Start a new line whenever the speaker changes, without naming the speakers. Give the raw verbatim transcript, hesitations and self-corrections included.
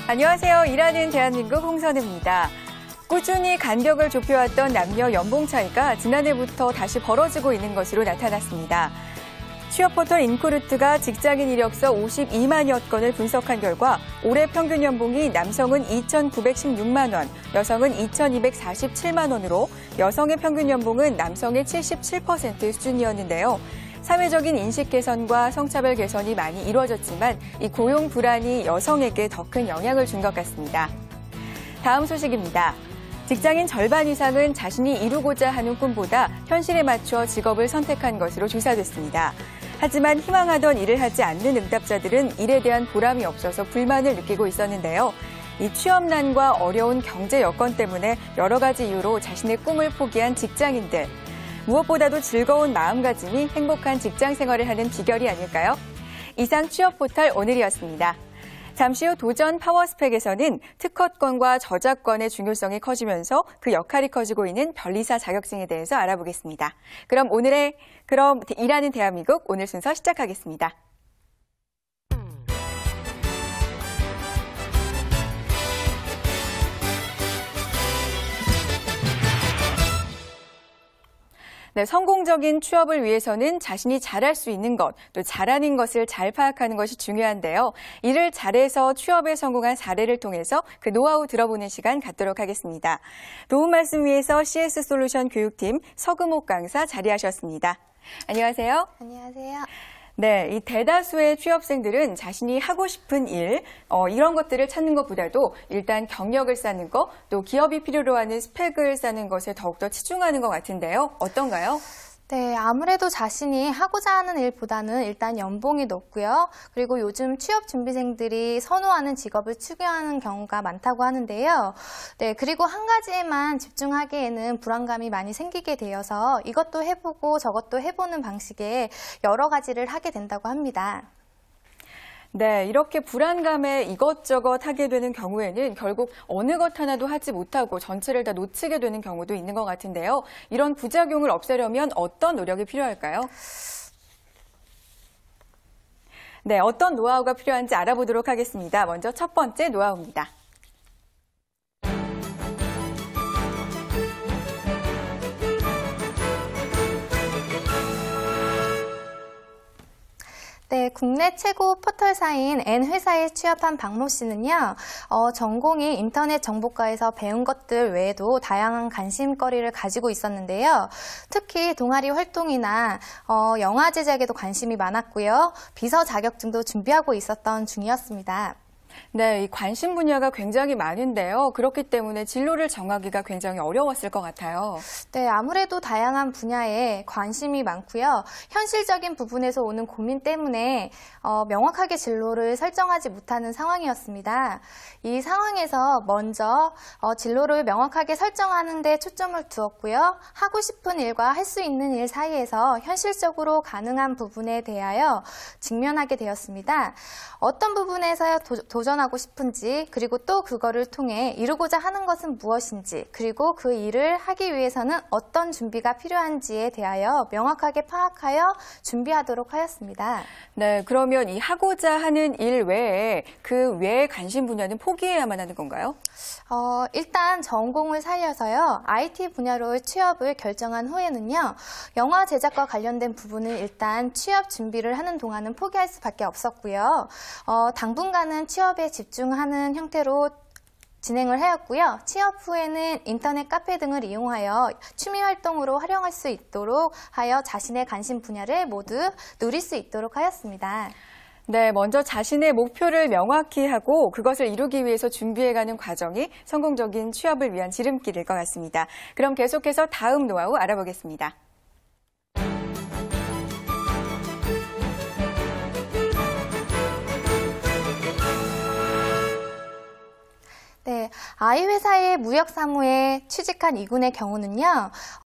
안녕하세요. 일하는 대한민국 홍선우입니다. 꾸준히 간격을 좁혀왔던 남녀 연봉 차이가 지난해부터 다시 벌어지고 있는 것으로 나타났습니다. 취업포털 인코르트가 직장인 이력서 오십이만여 건을 분석한 결과 올해 평균 연봉이 남성은 이천구백십육만 원, 여성은 이천이백사십칠만 원으로 여성의 평균 연봉은 남성의 칠십칠 퍼센트 수준이었는데요. 사회적인 인식 개선과 성차별 개선이 많이 이루어졌지만 이 고용 불안이 여성에게 더 큰 영향을 준 것 같습니다. 다음 소식입니다. 직장인 절반 이상은 자신이 이루고자 하는 꿈보다 현실에 맞춰 직업을 선택한 것으로 조사됐습니다. 하지만 희망하던 일을 하지 않는 응답자들은 일에 대한 보람이 없어서 불만을 느끼고 있었는데요. 이 취업난과 어려운 경제 여건 때문에 여러 가지 이유로 자신의 꿈을 포기한 직장인들. 무엇보다도 즐거운 마음가짐이 행복한 직장 생활을 하는 비결이 아닐까요? 이상 취업포털 오늘이었습니다. 잠시 후 도전 파워스펙에서는 특허권과 저작권의 중요성이 커지면서 그 역할이 커지고 있는 변리사 자격증에 대해서 알아보겠습니다. 그럼 오늘의 그럼 일하는 대한민국 오늘 순서 시작하겠습니다. 네, 성공적인 취업을 위해서는 자신이 잘할 수 있는 것, 또 잘하는 것을 잘 파악하는 것이 중요한데요. 이를 잘해서 취업에 성공한 사례를 통해서 그 노하우 들어보는 시간 갖도록 하겠습니다. 도움 말씀 위해서 씨에스 솔루션 교육팀 서금옥 강사 자리하셨습니다. 안녕하세요.
안녕하세요.
네, 이 대다수의 취업생들은 자신이 하고 싶은 일, 어, 이런 것들을 찾는 것보다도 일단 경력을 쌓는 것, 또 기업이 필요로 하는 스펙을 쌓는 것에 더욱더 치중하는 것 같은데요. 어떤가요?
네, 아무래도 자신이 하고자 하는 일보다는 일단 연봉이 높고요. 그리고 요즘 취업 준비생들이 선호하는 직업을 추구하는 경우가 많다고 하는데요. 네, 그리고 한 가지에만 집중하기에는 불안감이 많이 생기게 되어서 이것도 해보고 저것도 해보는 방식의 여러 가지를 하게 된다고 합니다.
네, 이렇게 불안감에 이것저것 하게 되는 경우에는 결국 어느 것 하나도 하지 못하고 전체를 다 놓치게 되는 경우도 있는 것 같은데요. 이런 부작용을 없애려면 어떤 노력이 필요할까요? 네, 어떤 노하우가 필요한지 알아보도록 하겠습니다. 먼저 첫 번째 노하우입니다.
네, 국내 최고 포털사인 N회사에 취업한 박모 씨는요, 어, 전공이 인터넷 정보과에서 배운 것들 외에도 다양한 관심거리를 가지고 있었는데요. 특히 동아리 활동이나 어, 영화 제작에도 관심이 많았고요. 비서 자격증도 준비하고 있었던 중이었습니다.
네, 이 관심 분야가 굉장히 많은데요. 그렇기 때문에 진로를 정하기가 굉장히 어려웠을 것 같아요.
네, 아무래도 다양한 분야에 관심이 많고요. 현실적인 부분에서 오는 고민 때문에 어, 명확하게 진로를 설정하지 못하는 상황이었습니다. 이 상황에서 먼저 어, 진로를 명확하게 설정하는 데 초점을 두었고요. 하고 싶은 일과 할 수 있는 일 사이에서 현실적으로 가능한 부분에 대하여 직면하게 되었습니다. 어떤 부분에서 도, 도전하고 싶은지, 그리고 또 그거를 통해 이루고자 하는 것은 무엇인지, 그리고 그 일을 하기 위해서는 어떤 준비가 필요한지에 대하여 명확하게 파악하여 준비하도록 하였습니다.
네, 그러면 이 하고자 하는 일 외에 그 외의 관심 분야는 포기해야만 하는 건가요?
어, 일단 전공을 살려서요. 아이티 분야로 취업을 결정한 후에는요. 영화 제작과 관련된 부분을 일단 취업 준비를 하는 동안은 포기할 수밖에 없었고요. 어, 당분간은 취업에 집중하는 형태로 진행을 하였고요. 취업 후에는 인터넷 카페 등을 이용하여 취미 활동으로 활용할 수 있도록 하여 자신의 관심 분야를 모두 누릴 수 있도록 하였습니다.
네, 먼저 자신의 목표를 명확히 하고 그것을 이루기 위해서 준비해가는 과정이 성공적인 취업을 위한 지름길일 것 같습니다. 그럼 계속해서 다음 노하우 알아보겠습니다.
네, 아이 회사의 무역사무에 취직한 이군의 경우는요.